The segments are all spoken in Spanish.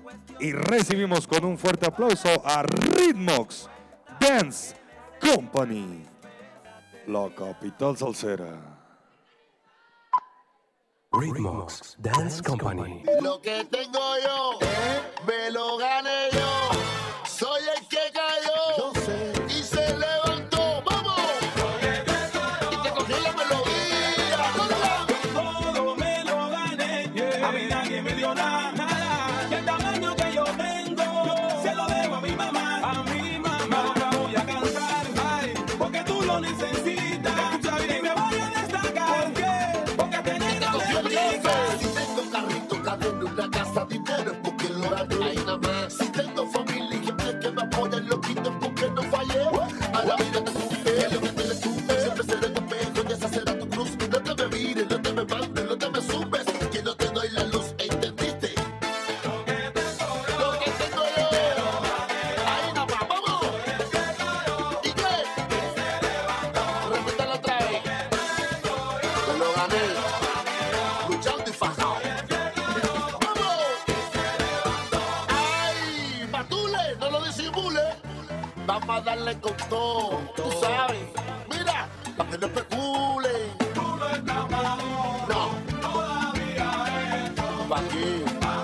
Y recibimos con un fuerte aplauso a Ritmox Dance Company, la capital salsera. Ritmox Dance Company. Lo que tengo yo, me lo gané yo. Soy el que cayó, yo sé, y se levantó. ¡Vamos! Y te cogió la melodía. Todo me lo gané, a mí nadie me dio nada. Y el tamaño que yo tengo, se lo debo a mi mamá. Ahora voy a cantar, ay, porque tú lo necesitas. Y me voy a destacar, porque tener Te cogió el jefe. Si tengo carrito, cadena, una casa, dinero, es porque lo gané. Ahí nada más. Si tengo familia y gente que me apoya, lo quito porque no fallé. A la vida te tuve, lo que te le tuve. Siempre seré tu espejo y esa será tu cruz. No te me mires, no te me mandes, no te me subes. Que no te doy la luz, ¿entendiste? Lo que tengo yo. Ahí nada más, vamos. ¿Y qué? Repítalo otra vez. Te lo gané. Luchando y fajado. ¡Vamos! ¡Ay! ¡Patule! ¡No lo disimule! Vamos a darle con todo. Tú sabes. Mira, para que no especulen. No. ¿Para qué? Pa'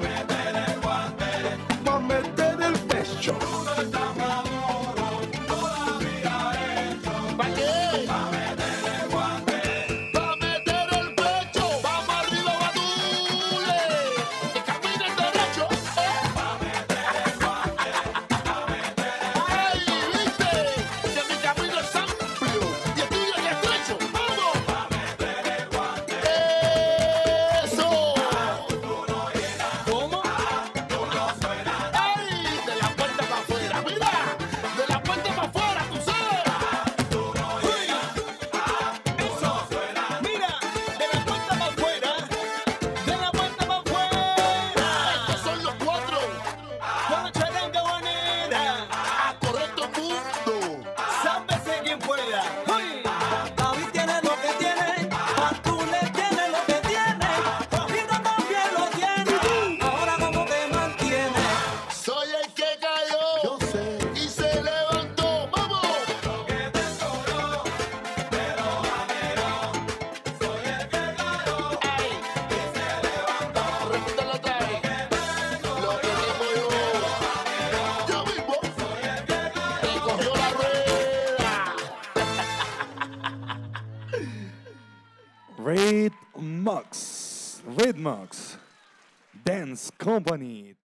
meter el pecho. ¿Para qué? Para meter el pecho. Vamos arriba, Batule. Que caminen derecho. Ay, viste. Que mi camino es amplio y el tuyo es estrecho. Vamos. Eso. ¿Cómo? Ay, de la puerta para afuera. Mira, de la puerta para afuera, tú sabes. Eso suena. Mira, de la puerta para afuera, de la puerta para afuera. Estos son los cuatro. Con charanga bonera, A correcto mundo. sábese quien pueda. David tiene lo que tiene, Patule tiene lo que tiene, Cojito también lo tiene. Ahora cómo te mantiene. Soy el que cayó. Yo sé. Y se levantó. ¡Vamos! Ay. Repítelo otra vez. Lo que tengo yo. Yo mismo. Te cogió la rueda. Ritmox Dance Company.